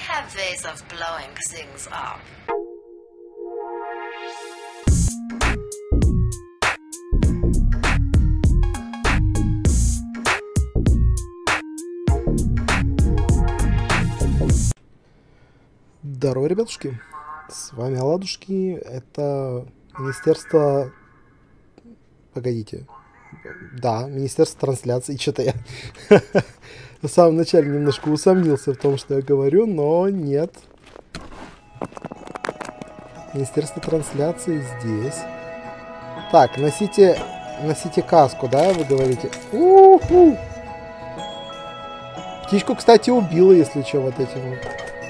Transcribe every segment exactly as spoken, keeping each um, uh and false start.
have ways of blowing things up. Здорово, ребятушки, с вами Оладушки, это Министерство, погодите, да, Министерство трансляции, что-то я в самом начале немножко усомнился в том, что я говорю, но нет. Министерство трансляции здесь. Так, носите, носите каску, да, вы говорите? У-ху! Птичку, кстати, убила, если что, вот этим вот.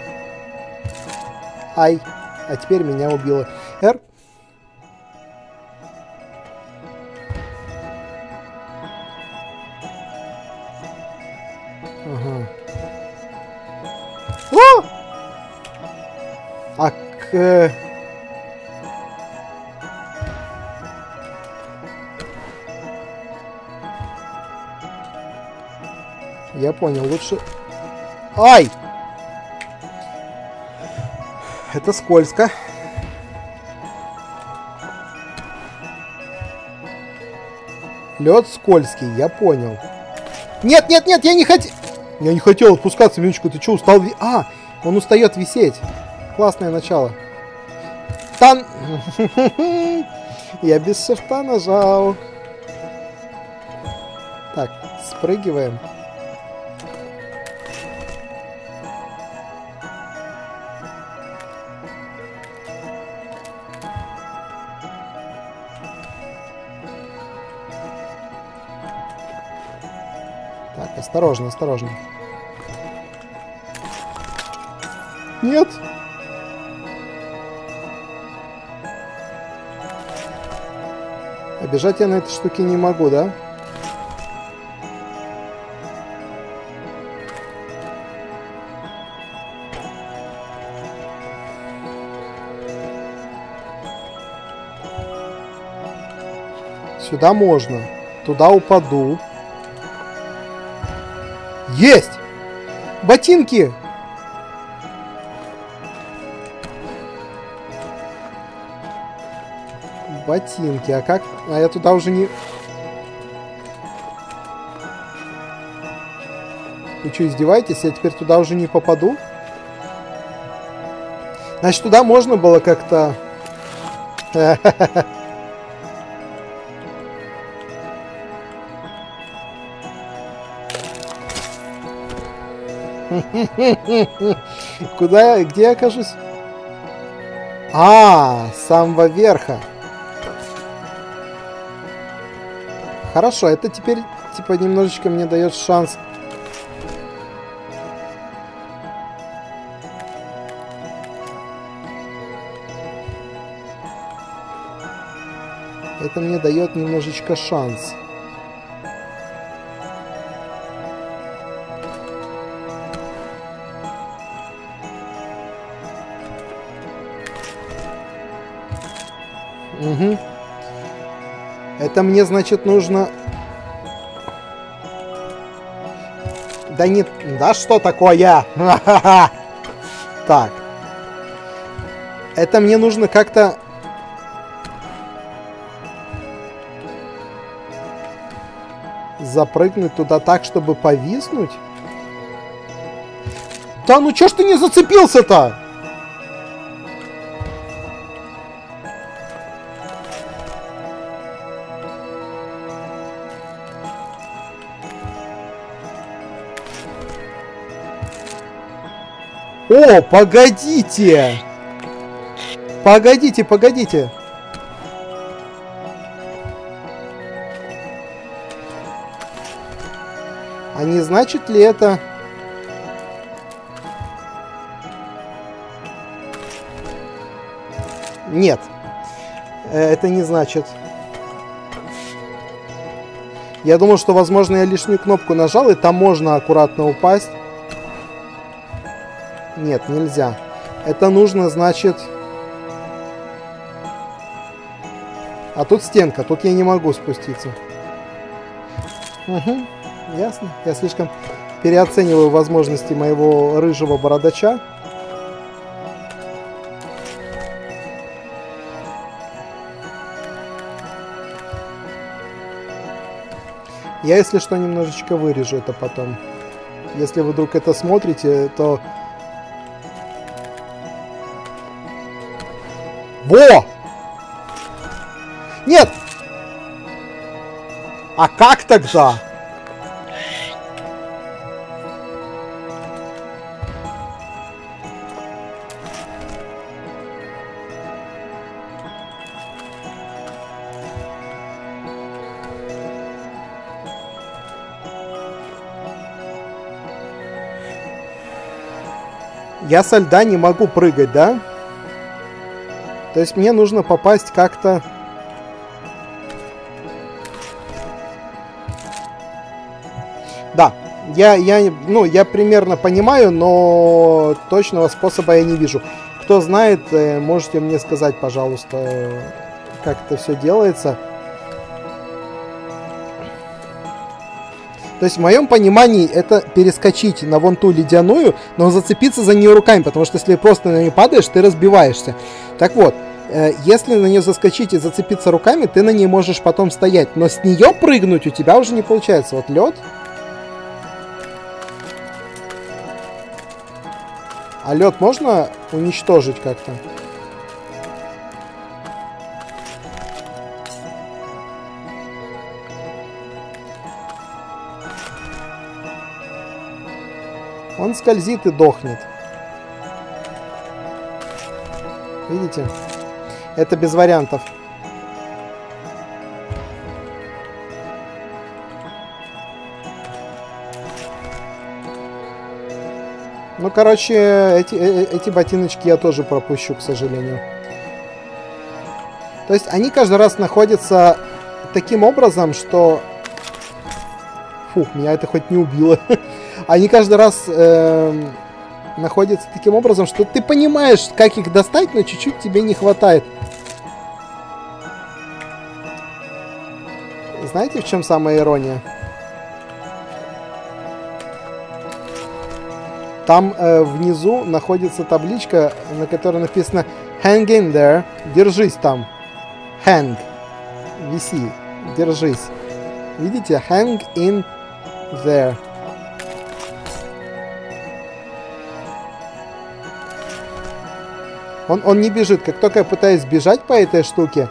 Ай, а теперь меня убило. Р. Ага. О! А к... Я понял, лучше... Ай! Это скользко. Лед скользкий, я понял. Нет, нет, нет, я не хотел... Я не хотел отпускаться, Минуточку, ты что, устал? Ви... А, он устает висеть. Классное начало. Тан... Я без шифта нажал. Так, спрыгиваем. Так, осторожно, осторожно. Нет. Обижать я на этой штуке не могу, да? Сюда можно. Туда упаду. Есть! Ботинки! Ботинки. А как? А я туда уже не... Вы что, издеваетесь? Я теперь туда уже не попаду? Значит, туда можно было как-то... Куда я? Где я окажусь? А, с самого верха. Хорошо, это теперь, типа, немножечко мне дает шанс. Это мне дает немножечко шанс. Угу. Это мне, значит, нужно... Да нет... Да что такое? Так. Это мне нужно как-то... Запрыгнуть туда так, чтобы повиснуть? Да ну чё ж ты не зацепился-то? О, погодите! Погодите, погодите! А не значит ли это... Нет. Это не значит. Я думал, что, возможно, я лишнюю кнопку нажал, и там можно аккуратно упасть. Нет, нельзя. Это нужно, значит... А тут стенка, тут я не могу спуститься. Угу, ясно. Я слишком переоцениваю возможности моего рыжего бородача. Я, если что, немножечко вырежу это потом. Если вы вдруг это смотрите, то... Во! Нет! А как тогда? Я со льда не могу прыгать, да? То есть мне нужно попасть как-то... Да, я, я, ну, я примерно понимаю, но точного способа я не вижу. Кто знает, можете мне сказать, пожалуйста, как это все делается. То есть в моем понимании это перескочить на вон ту ледяную, но зацепиться за нее руками, потому что если просто на нее падаешь, ты разбиваешься. Так вот, э, если на нее заскочить и зацепиться руками, ты на ней можешь потом стоять, но с нее прыгнуть у тебя уже не получается. Вот лед. А лед можно уничтожить как-то? Он скользит и дохнет. Видите? Это без вариантов. Ну, короче, эти, эти ботиночки я тоже пропущу, к сожалению. То есть они каждый раз находятся таким образом, что... Фух, меня это хоть не убило. Они каждый раз э, находятся таким образом, что ты понимаешь, как их достать, но чуть-чуть тебе не хватает. Знаете, в чем самая ирония? Там э, внизу находится табличка, на которой написано "Hang in there", держись там. Hang, виси, держись. Видите? Hang in there. Он, он не бежит. Как только я пытаюсь бежать по этой штуке...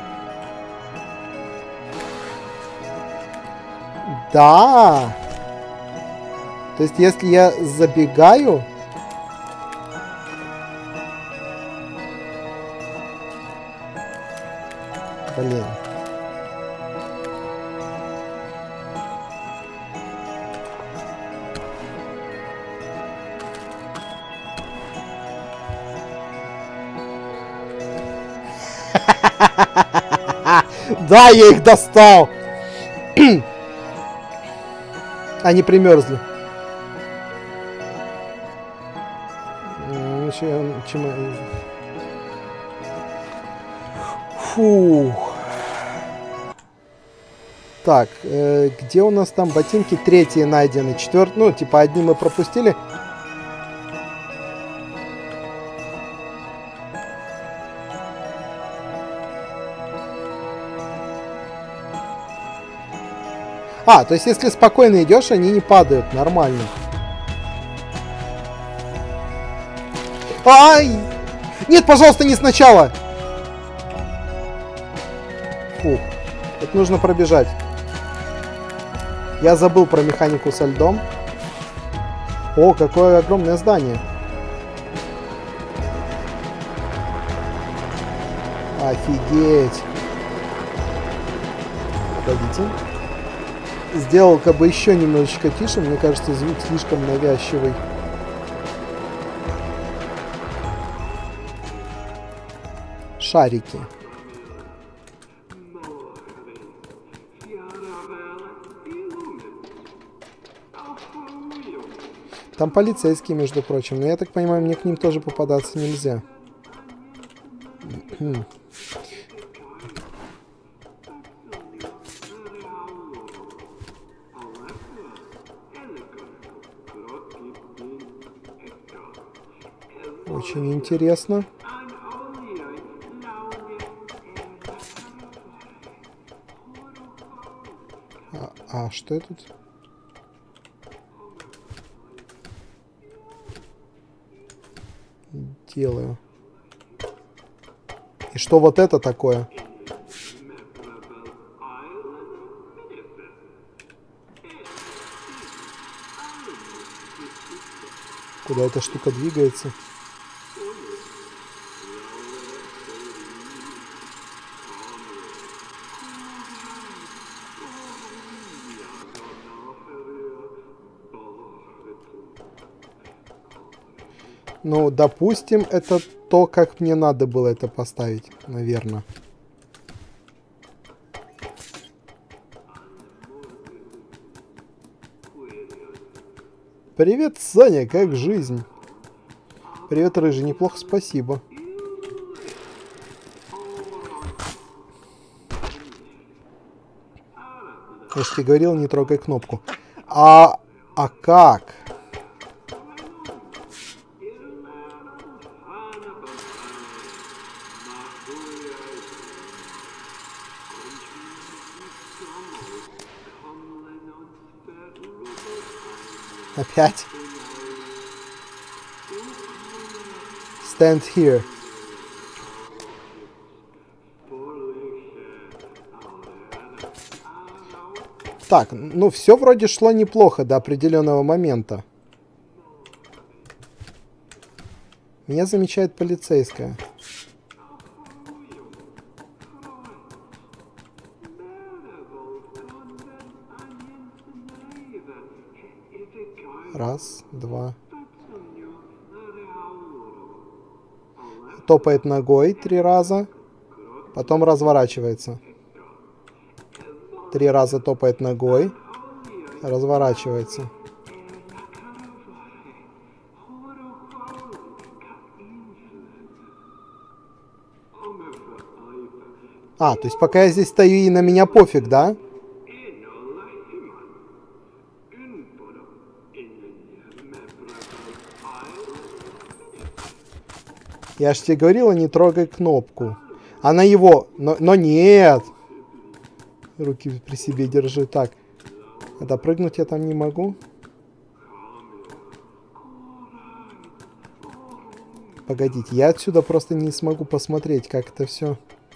Да! То есть, если я забегаю... Блин. Да, я их достал! Они примерзли. Фух. Так, э, где у нас там ботинки? Третьи найдены. Четвертый, ну, типа, одни мы пропустили. А, то есть, если спокойно идешь, они не падают. Нормально. Ай! Нет, пожалуйста, не сначала! Фух. Это нужно пробежать. Я забыл про механику со льдом. О, какое огромное здание. Офигеть. Погодите. Сделал как бы еще немножечко тише. Мне кажется, звук слишком навязчивый. Шарики. Там полицейские, между прочим. Но я так понимаю, мне к ним тоже попадаться нельзя. Очень интересно. А, а что я тут? Делаю. И что вот это такое? Куда эта штука двигается? Ну, допустим, это то, как мне надо было это поставить, наверное. Привет, Саня, как жизнь? Привет, Рыжий, неплохо, спасибо. Я же тебе говорил, не трогай кнопку. А, а как? Опять? Stand here. Так, ну все вроде шло неплохо до определенного момента. Меня замечает полицейская. Раз, два. Топает ногой три раза. Потом разворачивается. Три раза топает ногой. Разворачивается. А, то есть пока я здесь стою и на меня пофиг, да? Я ж тебе говорила, не трогай кнопку. Она его... Но, но нет. Руки при себе держи. Так. А допрыгнуть я там не могу. Погодите, я отсюда просто не смогу посмотреть, как это все.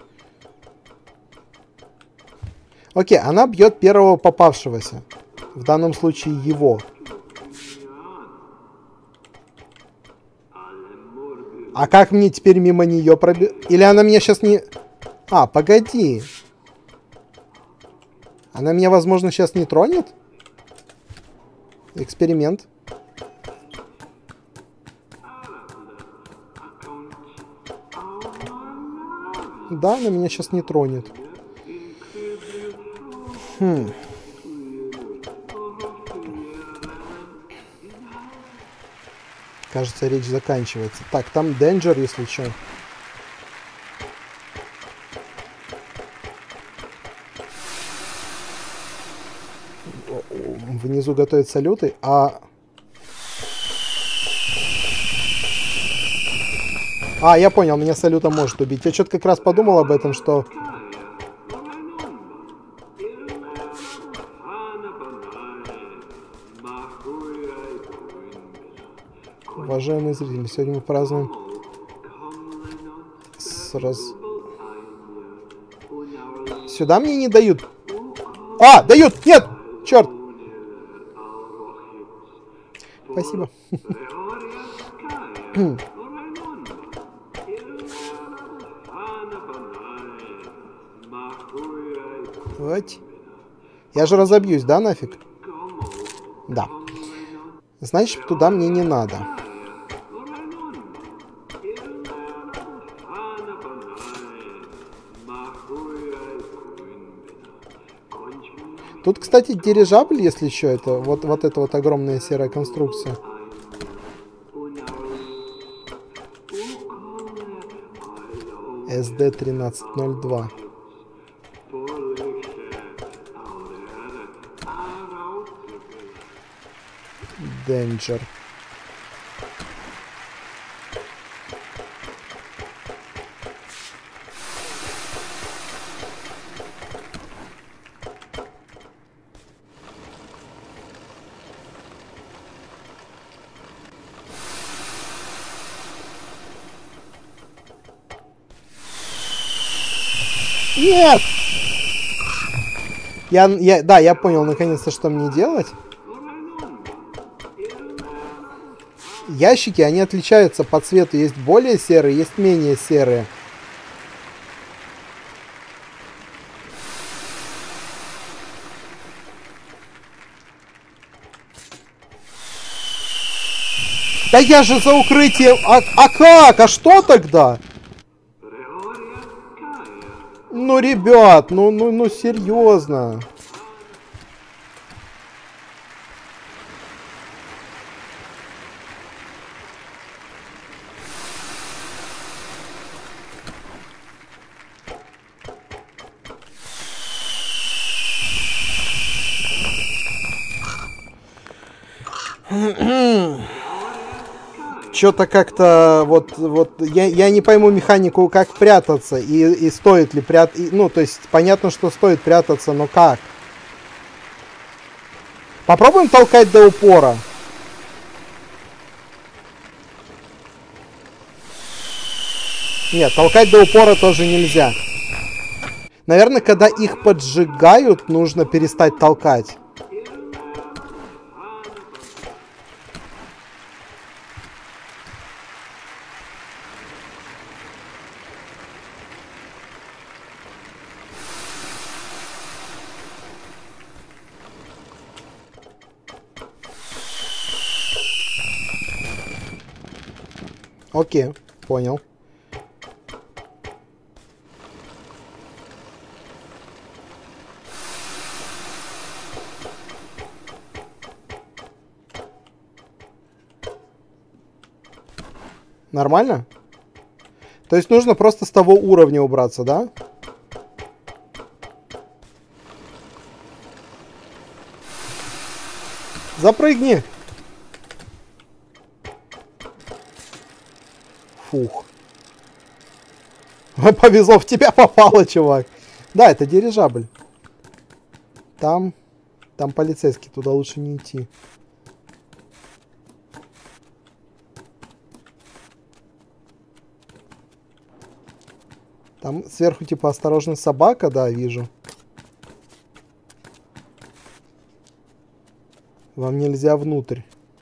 Окей, она бьет первого попавшегося. В данном случае его. А как мне теперь мимо нее пробить? Или она меня сейчас не... А, погоди. Она меня, возможно, сейчас не тронет? Эксперимент. Да, она меня сейчас не тронет. Хм. Кажется, речь заканчивается. Так, там Danger, если что. Внизу готовят салюты, а... А, я понял, меня салютом может убить. Я что-то как раз подумал об этом, что... Уважаемые зрители, сегодня мы празднуем с раз... Сюда мне не дают. А, дают! Нет! Черт! Спасибо. Вот. Я же разобьюсь, да, нафиг? Да. Значит, туда мне не надо. Тут, кстати, дирижабль, если еще это, вот, вот эта вот огромная серая конструкция. эс дэ тринадцать ноль два. Danger. Нет! Я, я, да, я понял наконец-то, что мне делать. Ящики, они отличаются по цвету. Есть более серые, есть менее серые. Да я же за укрытием... А, а как? А что тогда? Ну, ребят, ну, ну, ну, серьезно. Что-то как-то вот, вот я, я не пойму механику, как прятаться и, и стоит ли прятаться. Ну, то есть понятно, что стоит прятаться, но как? Попробуем толкать до упора. Нет, толкать до упора тоже нельзя. Наверное, когда их поджигают, нужно перестать толкать. Окей, понял. Нормально? То есть нужно просто с того уровня убраться, да? Запрыгни! Фух. Повезло, в тебя попало, чувак. Да, это дирижабль. Там... Там полицейский, туда лучше не идти. Там сверху типа осторожно собака, да, вижу. Вам нельзя внутрь.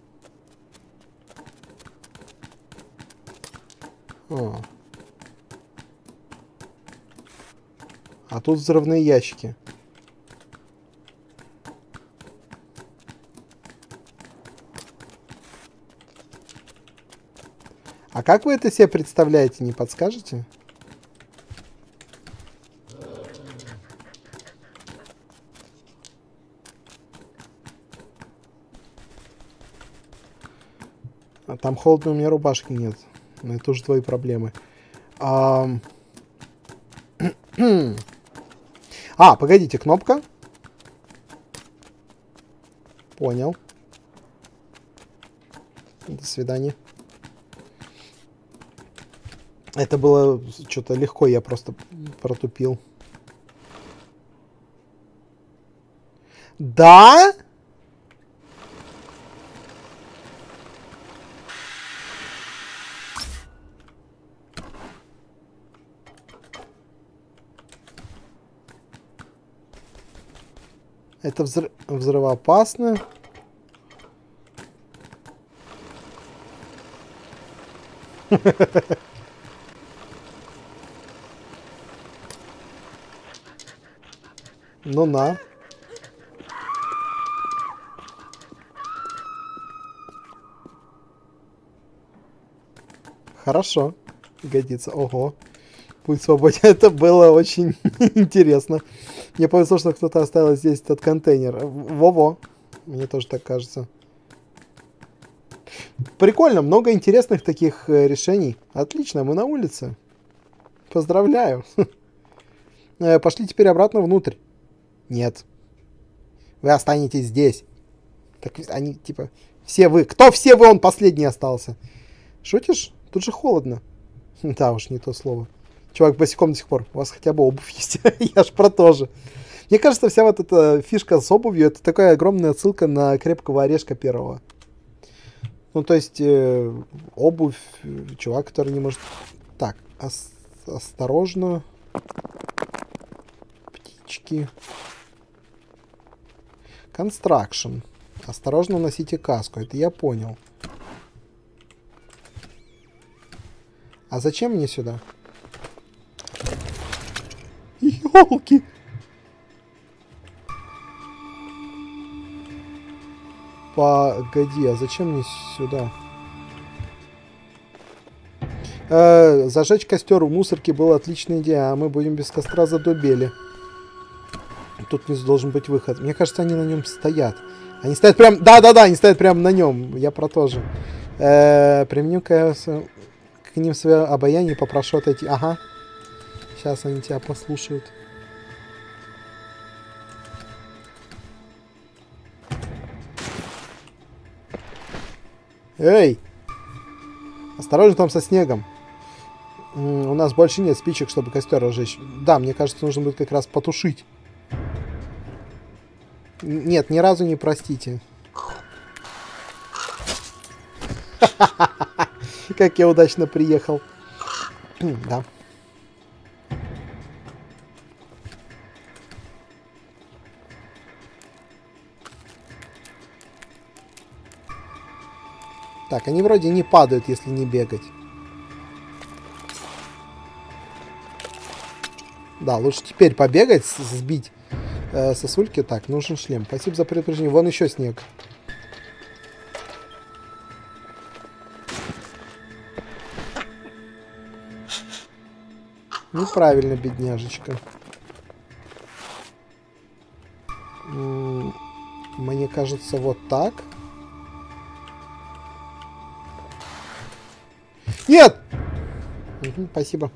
О. А тут взрывные ящики. А как вы это себе представляете, не подскажете? А там холодно, у меня рубашки нет. Но это уже твои проблемы. А, а погодите, кнопка. Понял. До свидания. Это было что-то легко, я просто протупил. Да? Это взрыв... взрывоопасно. Ну на. Хорошо. Годится. Ого. Путь свободен. Это было очень интересно. Мне повезло, что кто-то оставил здесь этот контейнер. Во-во. Мне тоже так кажется. Прикольно. Много интересных таких э, решений. Отлично. Мы на улице. Поздравляю. Пошли теперь обратно внутрь. Нет. Вы останетесь здесь. Так они, типа, все вы. Кто все вы? Он последний остался. Шутишь? Тут же холодно. Да уж, не то слово. Чувак босиком до сих пор. У вас хотя бы обувь есть. Я ж про то же. Мне кажется, вся вот эта фишка с обувью, это такая огромная отсылка на Крепкого орешка первого. Ну, то есть, э, обувь, чувак, который не может... Так, ос осторожно. Косточки. Construction. Осторожно носите каску. Это я понял. А зачем мне сюда? Ёлки! Погоди, а зачем мне сюда? Э, зажечь костер у мусорки была отличная идея, а мы будем без костра задубели. Тут внизу должен быть выход. Мне кажется, они на нем стоят. Они стоят прям... Да-да-да, они стоят прямо на нем. Я про то же. Э, применю к, к ним свое обаяние и попрошу отойти. Ага. Сейчас они тебя послушают. Эй! Осторожно там со снегом. М-м, у нас больше нет спичек, чтобы костер разжечь. Да, мне кажется, нужно будет как раз потушить. Нет, ни разу не простите. Как я удачно приехал. Да. Так, они вроде не падают, если не бегать. Да, лучше теперь побегать, сбить э, сосульки. Так, нужен шлем. Спасибо за предупреждение. Вон еще снег. Неправильно, бедняжечка. М-м, мне кажется, вот так. Нет! Угу, спасибо.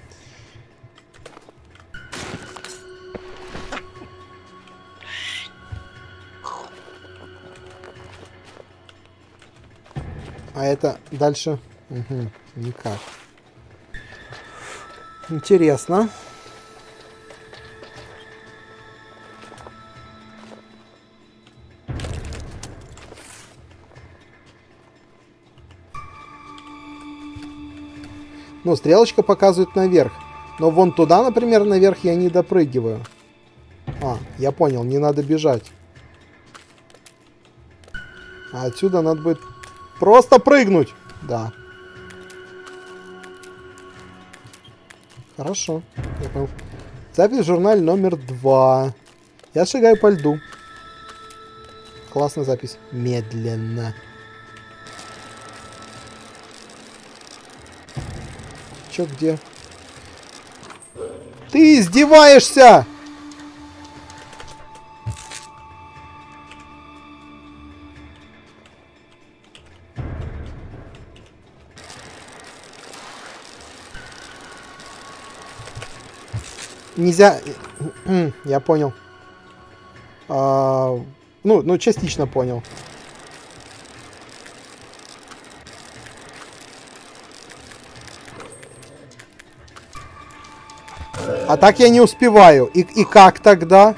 А это дальше? Угу, никак. Интересно. Ну, стрелочка показывает наверх. Но вон туда, например, наверх я не допрыгиваю. А, я понял, не надо бежать. А отсюда надо будет просто прыгнуть. Да. Хорошо. Я понял. Запись в журнале номер два. Я шагаю по льду. Классная запись. Медленно. Чё, где? Ты издеваешься! Нельзя... Я понял. А, ну, ну, частично понял. А так я не успеваю. И, и как тогда?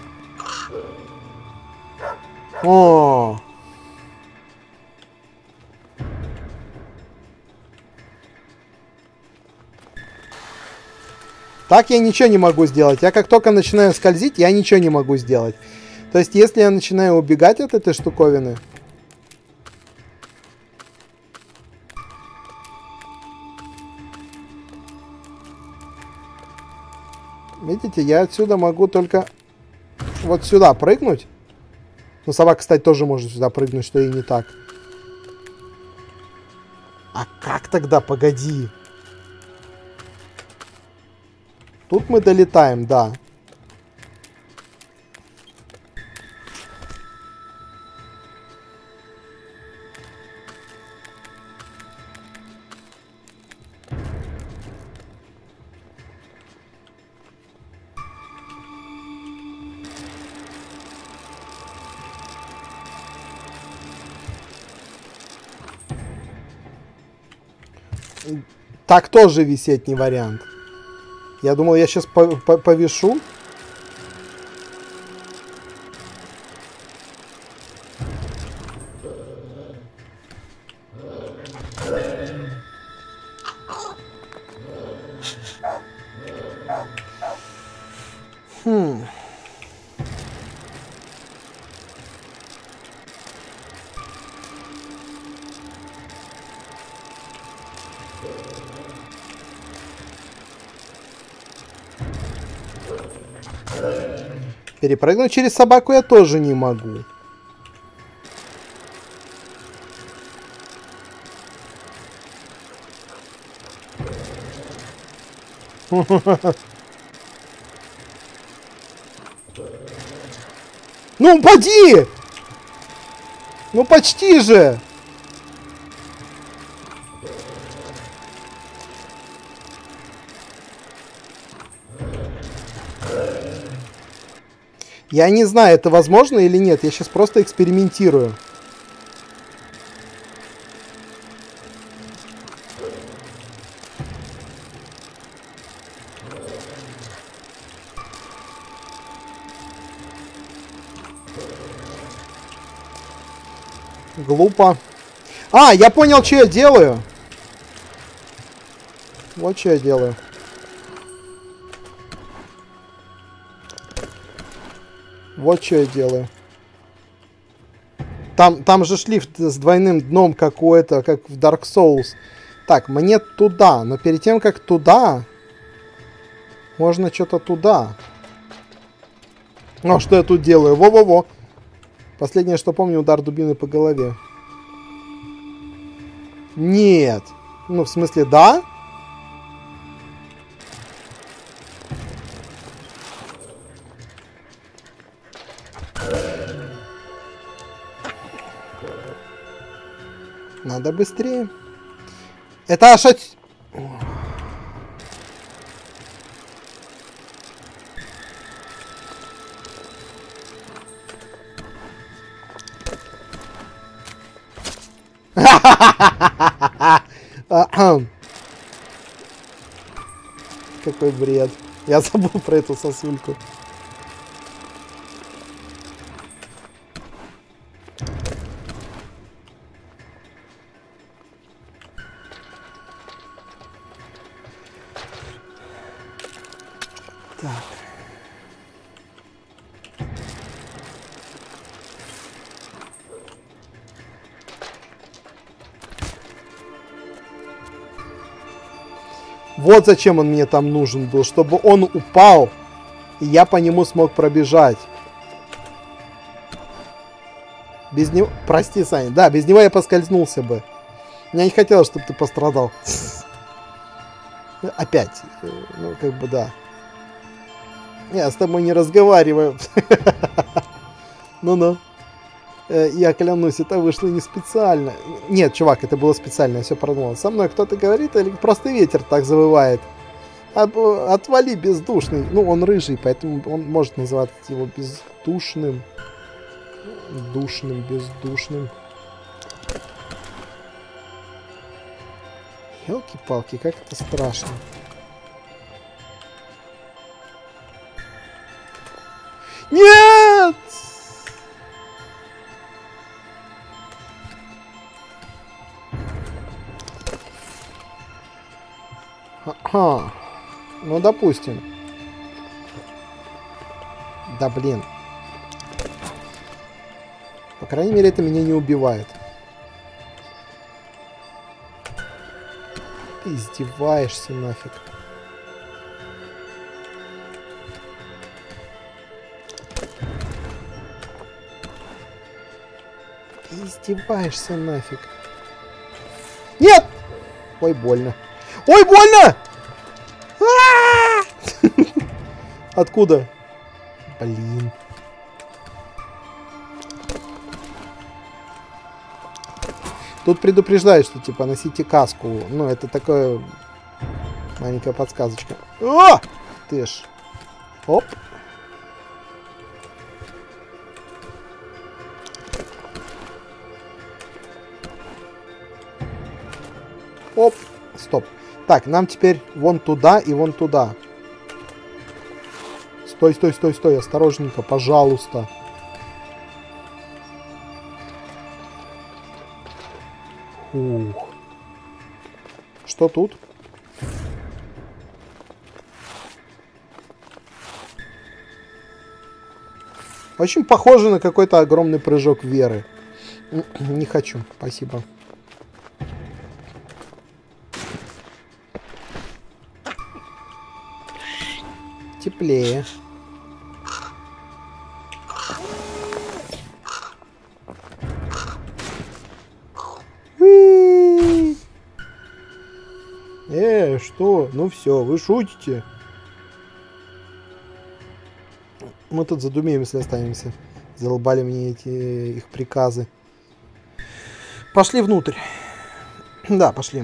О. Так я ничего не могу сделать. Я как только начинаю скользить, я ничего не могу сделать. То есть, если я начинаю убегать от этой штуковины... Видите, я отсюда могу только вот сюда прыгнуть. Ну, собака, кстати, тоже может сюда прыгнуть, что и не так. А как тогда? Погоди. Тут мы долетаем, да. Так тоже висеть не вариант. Я думал, я сейчас по по повешу. Хм. Перепрыгнуть через собаку я тоже не могу. Ну, упади! Ну, почти же! Я не знаю, это возможно или нет. Я сейчас просто экспериментирую. Глупо. А, я понял, что я делаю. Вот что я делаю. Вот что я делаю. Там, там же шлифт с двойным дном какой-то, как в Dark Souls. Так, мне туда. Но перед тем, как туда, можно что-то туда. Ну, что я тут делаю? Во-во-во. Последнее, что помню, удар дубины по голове. Нет. Ну, в смысле, да? Надо быстрее. Это аж... От... Какой бред. Я забыл про эту сосульку. Так. Вот зачем он мне там нужен был, чтобы он упал, и я по нему смог пробежать. Без него... Прости, Саня. Да, без него я поскользнулся бы. Я не хотел, чтобы ты пострадал. Опять. Ну, как бы, да. Я с тобой не разговариваю. Ну-ну. Я клянусь, это вышло не специально. Нет, чувак, это было специально, я все продумал. Со мной кто-то говорит, или просто ветер так завывает? Об, отвали, бездушный. Ну, он рыжий, поэтому он может называть его бездушным. Душным, бездушным. Елки-палки, как это страшно. Нет! Ага. Ну, допустим. Да, блин. По крайней мере, это меня не убивает. Ты издеваешься нафиг. Ты издеваешься нафиг. Нет! Ой, больно. Ой, больно! Откуда? Блин. Тут предупреждают, что типа носите каску. Ну, это такое маленькая подсказочка. О! Ты ж. Оп. Оп. Стоп. Так, нам теперь вон туда и вон туда. Стой, стой, стой, стой. Осторожненько, пожалуйста. Ух. Что тут? Очень похоже на какой-то огромный прыжок веры. Не хочу, спасибо. теплее. Уи! Э, что? Ну все, вы шутите. Мы тут задумеем, если останемся. Задолбали мне эти их приказы. Пошли внутрь. Да, пошли.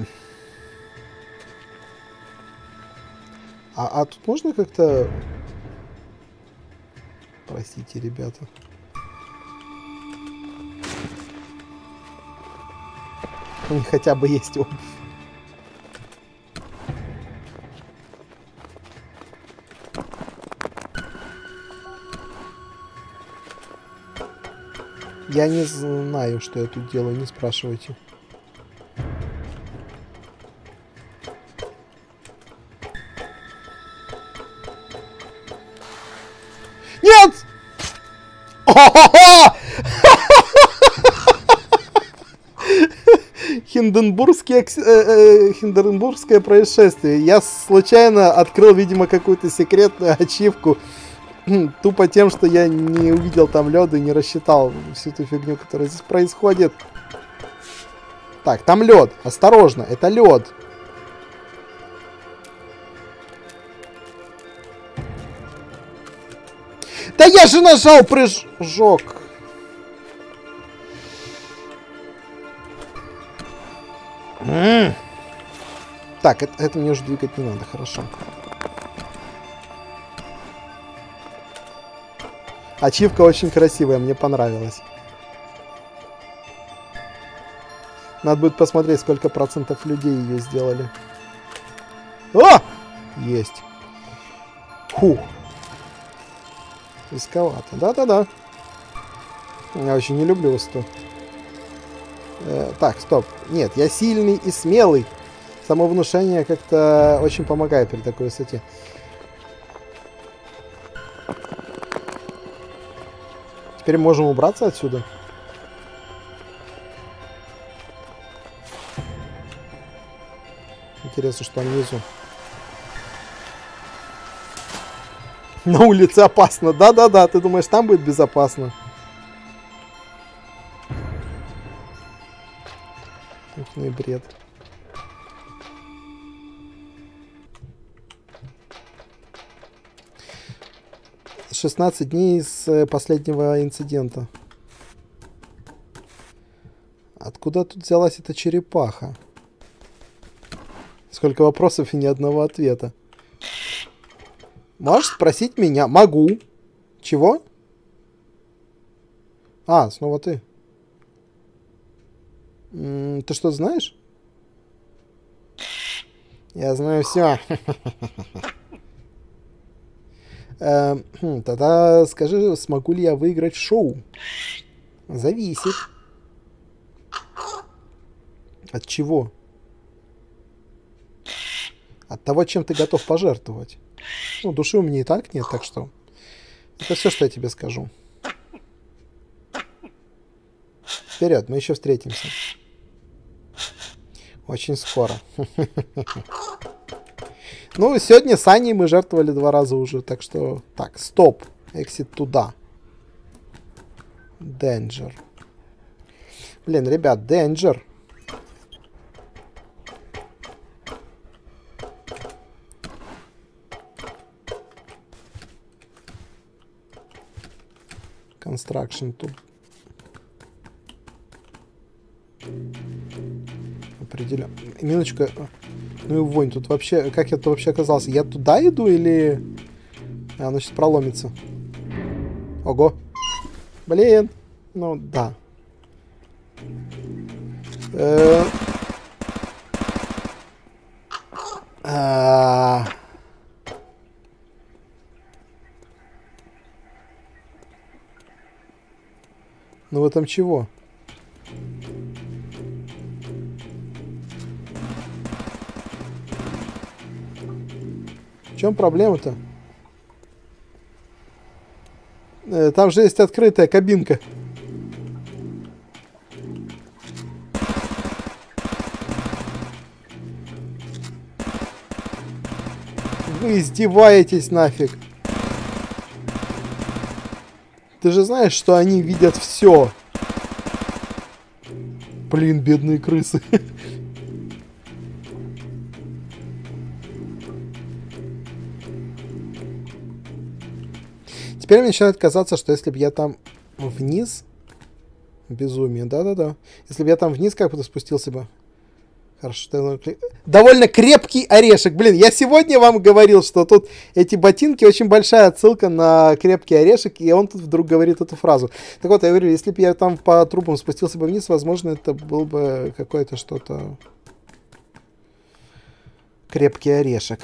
А, а тут можно как-то... Простите, ребята. У них хотя бы есть обувь. Я не знаю, что я тут делаю, не спрашивайте. Нет! Хинденбургский, э, э, Хинденбургское происшествие. Я случайно открыл, видимо, какую-то секретную ачивку. Тупо тем, что я не увидел там лёда и не рассчитал всю эту фигню, которая здесь происходит. Так, там лед. Осторожно, это лед. Да я же нажал прыжок. М-м. Так, это, это мне уже двигать не надо, хорошо. Ачивка очень красивая, мне понравилась. Надо будет посмотреть, сколько процентов людей ее сделали. О! Есть. Фух. Рисковато. Да-да-да. Я очень не люблю высоту. Э, так, стоп. Нет, я сильный и смелый. Самовнушение как-то очень помогает при такой высоте. Теперь можем убраться отсюда. Интересно, что там внизу. На улице опасно. Да-да-да, ты думаешь, там будет безопасно? Какой бред. шестнадцать дней с последнего инцидента. Откуда тут взялась эта черепаха? Сколько вопросов и ни одного ответа. Можешь спросить меня? Могу. Чего? А, снова ты. М-м, ты что, знаешь? Я знаю все. Тогда скажи, смогу ли я выиграть в шоу? Зависит. От чего? От того, чем ты готов пожертвовать. Ну, души у меня и так нет, так что... Это все, что я тебе скажу. Вперед, мы еще встретимся. Очень скоро. Ну, сегодня с Аней мы жертвовали два раза уже, так что... Так, стоп. Эксит туда. Danger. Блин, ребят, Danger. Construction тут. Определенно. Минуточку. Ну и вонь. Тут вообще... Как я тут вообще оказался? Я туда иду или... А, оно сейчас проломится. Ого. Блин. Ну, да. Э -э Ну, в этом чего? В чем проблема-то? Э, там же есть открытая кабинка. Вы издеваетесь нафиг. Ты же знаешь, что они видят все. Блин, бедные крысы. Теперь мне начинает казаться, что если бы я там вниз... Безумие, да-да-да. Если бы я там вниз как-то спустился бы... Хорошо. Довольно крепкий орешек. Блин, я сегодня вам говорил, что тут эти ботинки очень большая отсылка на крепкий орешек, и он тут вдруг говорит эту фразу. Так вот, я говорю, если бы я там по трубам спустился бы вниз, возможно, это был бы какое-то что-то... Крепкий орешек.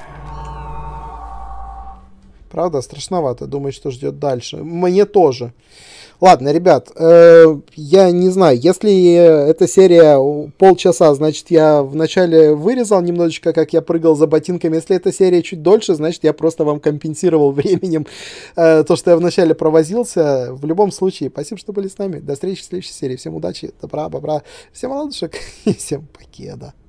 Правда, страшновато думать, что ждет дальше. Мне тоже. Ладно, ребят, э, я не знаю, если эта серия полчаса, значит, я вначале вырезал немножечко, как я прыгал за ботинками. Если эта серия чуть дольше, значит, я просто вам компенсировал временем э, то, что я вначале провозился. В любом случае, спасибо, что были с нами. До встречи в следующей серии. Всем удачи, добра, бобра, всем ладушек и всем покеда.